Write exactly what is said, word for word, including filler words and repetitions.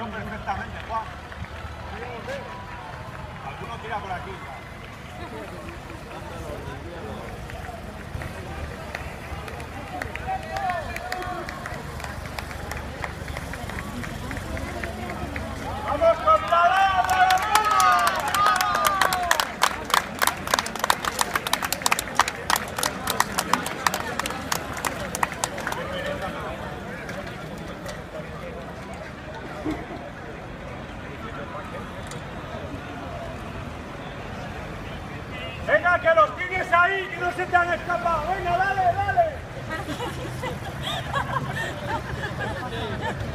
veo perfectamente, Juan. Alguno tira por aquí. ¡Vamos con la lava! Venga, que los tienes ahí, que no se te han escapado. Venga, dale, dale.